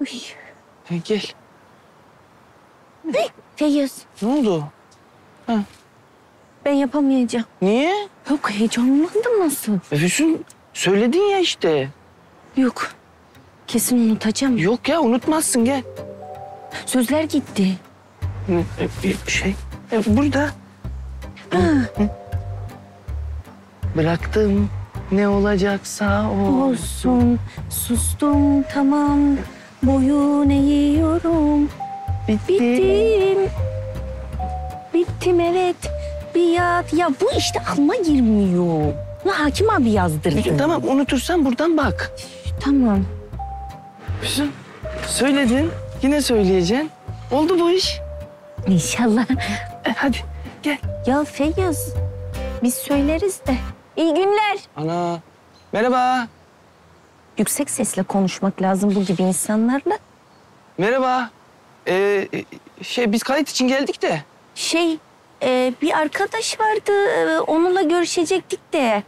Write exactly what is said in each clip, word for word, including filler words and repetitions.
Uy. Ha, gel. Hey, Feyyaz. Ne oldu? Ha. Ben yapamayacağım. Niye? Yok, heyecanlandım nasıl? E Füsun, söyledin ya işte. Yok. Kesin unutacağım. Yok ya, unutmazsın, gel. Sözler gitti. E, bir şey, e, burada. Ha. Hı. Bıraktım, ne olacaksa o. Olsun, sustum tamam. Boyun eğiyorum. Bitti. Bittim. Bittim evet. Biat. Ya bu işte aklıma girmiyor. Bunu Hakim abi yazdırdı. Peki, tamam, unutursan buradan bak. Tamam. Füsun, söyledin, yine söyleyeceksin. Oldu bu iş. İnşallah. E, hadi, gel. Ya Feyyaz, biz söyleriz de. İyi günler. Ana, merhaba. Yüksek sesle konuşmak lazım bu gibi insanlarla. Merhaba. Ee, şey, biz kayıt için geldik de. Şey, e, bir arkadaş vardı, e, onunla görüşecektik de.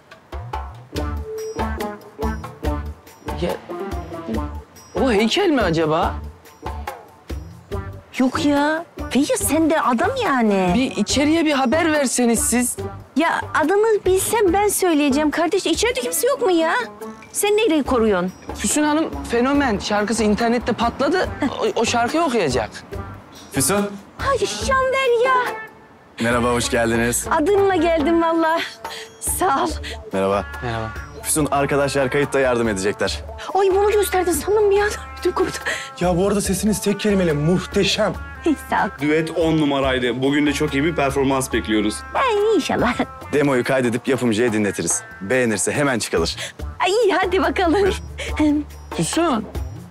Ya, o heykel mi acaba? Yok ya, Feyyaz sen de adam yani. Bir içeriye bir haber verseniz siz. Ya adını bilsem ben söyleyeceğim kardeş. İçeride kimse yok mu ya? Sen nereyi koruyorsun? Füsun Hanım fenomen şarkısı internette patladı. O, o şarkıyı okuyacak. Füsun. Ay Şanver ya. Merhaba, hoş geldiniz. Adınla geldim vallahi. Sağ ol. Merhaba. Merhaba. Füsun, arkadaşlar kayıtta yardım edecekler. Ay bunu gösterdin sandım bir an. Ödüm koptu. Ya bu arada sesiniz tek kelimeyle muhteşem. Sağ ol. Düet on numaraydı. Bugün de çok iyi bir performans bekliyoruz. Ay inşallah. Demoyu kaydedip yapımcıya dinletiriz. Beğenirse hemen çıkarır. Ay hadi bakalım. Buyur. Füsun.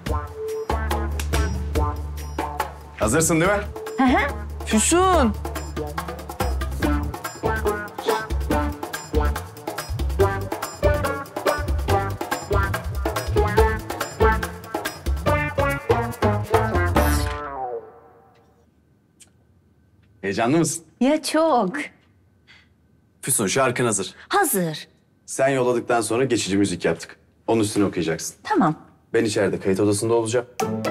Hazırsın değil mi? Hı hı. Füsun. Heyecanlı mısın? Ya çok. Füsun, şarkın hazır. Hazır. Sen yolladıktan sonra geçici müzik yaptık. Onun üstüne okuyacaksın. Tamam. Ben içeride kayıt odasında olacağım.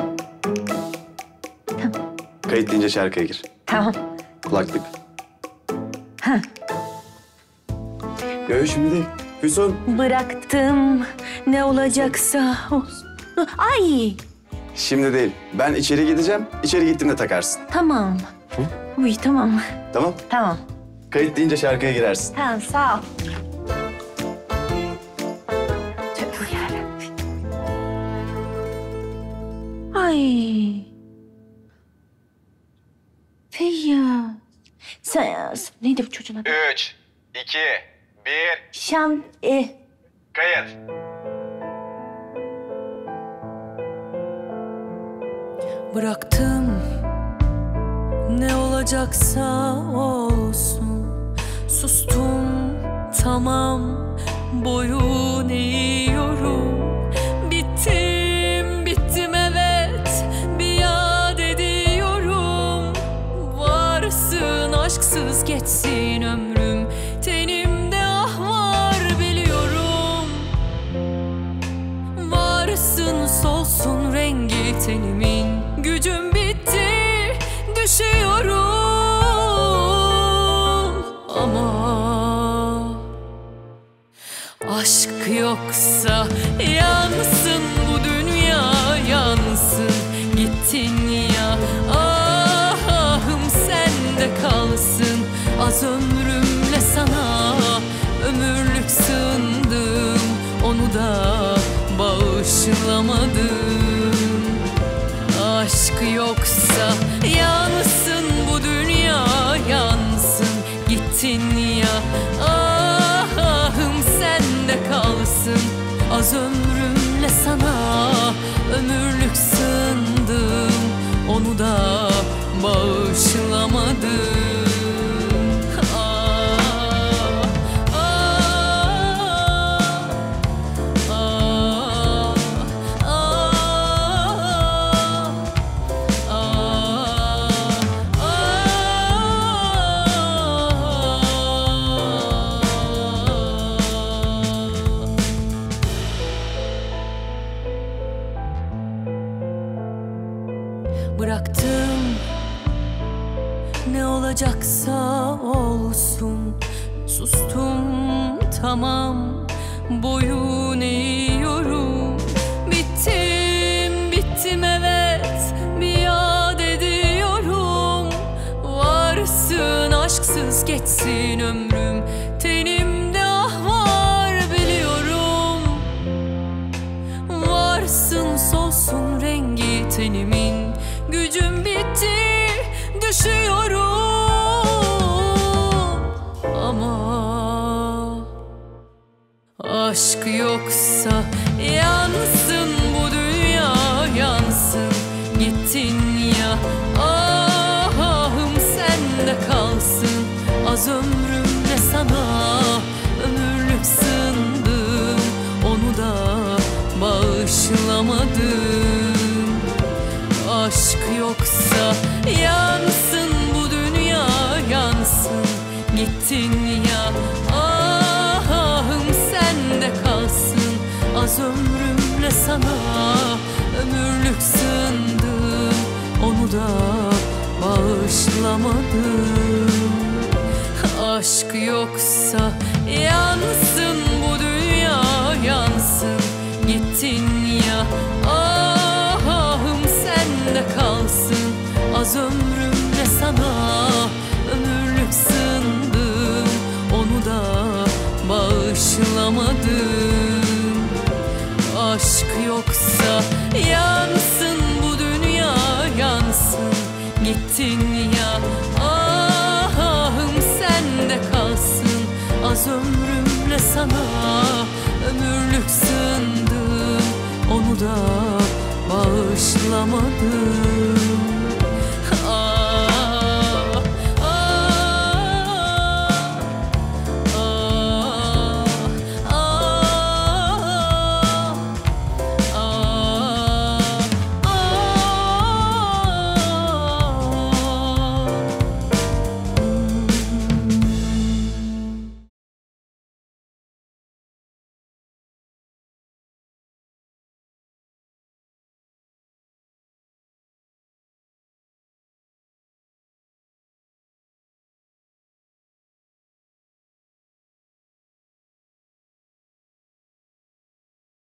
Tamam. Kayıt deyince şarkıya gir. Tamam. Kulaklık. Ha. Yok, şimdi değil. Füsun. Bıraktım ne olacaksa olsun. Ay Şimdi değil. Ben içeri gideceğim. İçeri gittiğimde takarsın. tamam. Uy tamam. Tamam? Tamam. Kayıt deyince şarkıya girersin. Tamam sağ ol. Tövbe yarabbim. Ay. Feyyaz. Sen, neydi bu çocuğun adı? Üç, iki, bir, Şam, e, kayıt. Bıraktım ne olacaksa olsun. Sustum tamam, boyun eğiyorum. Bittim bittim evet, biat ediyorum. Varsın aşksız geçsin ömrüm, tenimde ah var biliyorum. Varsın solsun rengi tenimin, gücüm bitti, düşüyorum ama aşk yoksa yansın bu dünya, yansın gittin ya. Ahım sende kalsın, az ömrümle sana ömürlük sığındım, onu da bağışlamadım. Aşk yoksa yansın bu dünya, yansın gittin ya. Ahım sende kalsın, az ömrümle sana ömürlük sığındım, onu da bağışlamadım. bıraktım. Ne olacaksa olsun, sustum tamam, boyun eğiyorum. Bittim, bittim evet, biat ediyorum. Varsın aşksız geçsin ömrüm, tenimde ah var biliyorum. Varsın solsun rengi tenimin, gücüm bitti, düşüyorum. Ama aşk yoksa yansın bu dünya, yansın gittin ya. Ahım sende kalsın, az ömrümle sana ömürlük sındım. Onu da bağışlamadım. Aşk yoksa yansın bu dünya, yansın gittin ya. Ahım sende kalsın, az ömrümle sana ömürlük sındım. Onu da bağışlamadım. Aşk yoksa yansın bu dünya, yansın gittin ya. Ahım sende kalsın, az ömrümle sana ömürlük sındım. Onu da bağışlamadım. Aşk yoksa yansın bu dünya, yansın gittin ya. Ahım sende kalsın, az ömrümle sana ömürlük sındım. Onu da bağışlamadım.